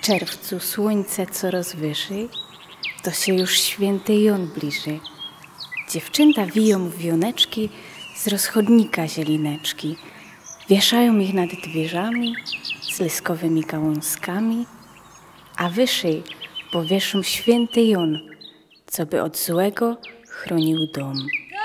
czerwcu słońce coraz wyżej, to się już święty Jon bliży. Dziewczęta wiją wioneczki z rozchodnika zielineczki. Wieszają ich nad drzwiami z lyskowymi gałązkami, a wyżej powieszą święty Jon, co by od złego chronił dom.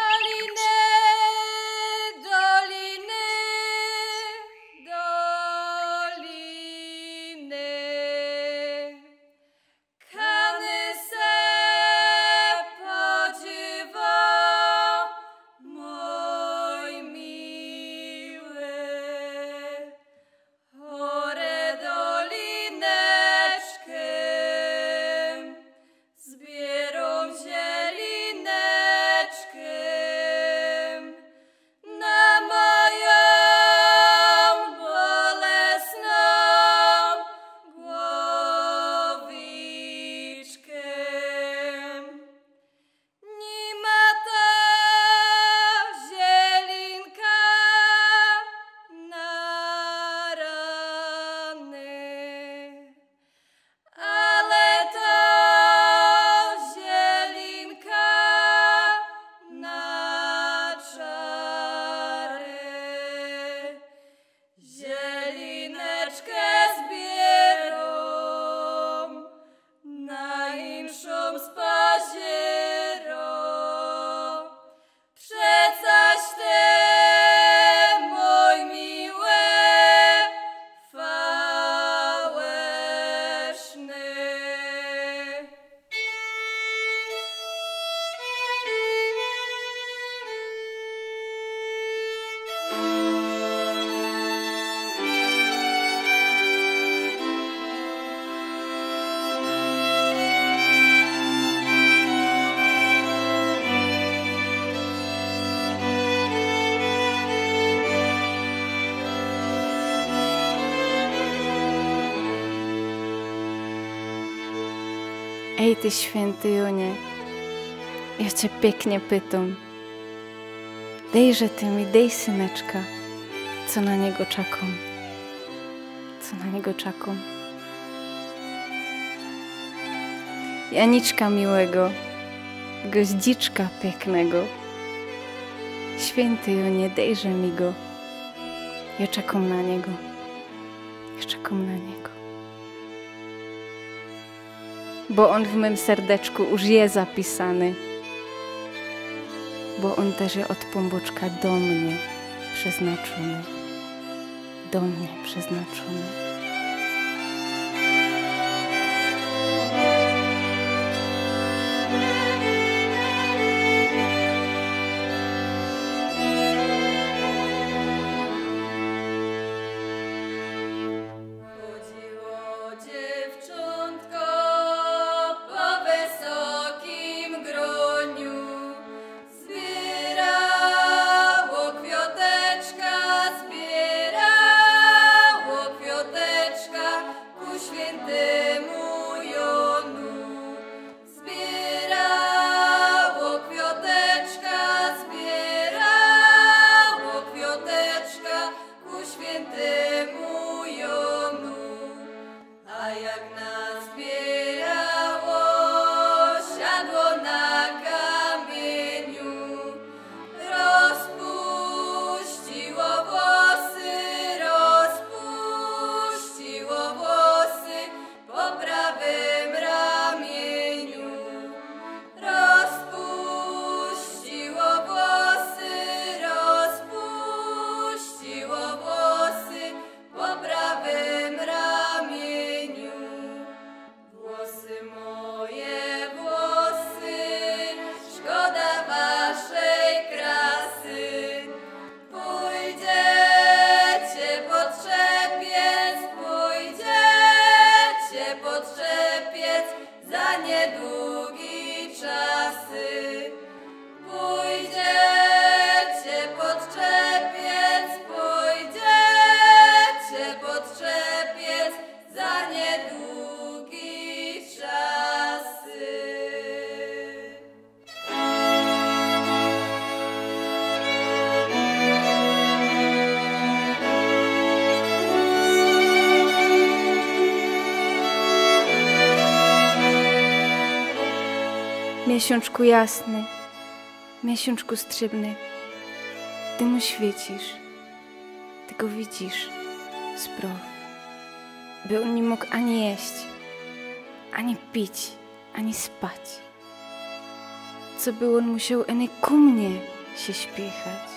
Ej, ty święty Jonie, ja cię pięknie pytam. Dejże ty mi, dej syneczka, co na niego czekam. Co na niego czekam. Janiczka miłego, goździczka pięknego. Święty Jonie, dejże mi go. Ja czekam na niego. Ja czekam na niego. Bo on w mym serdeczku już jest zapisany. Bo on też jest od pomboczka do mnie przeznaczony. Do mnie przeznaczony. Zbierało kwioteczka, zbierało kwioteczka. Miesiączku jasny, miesiączku srebrny, ty mu świecisz, ty go widzisz z proch, by on nie mógł ani jeść, ani pić, ani spać. Co by on musiał eny ku mnie się śpiechać?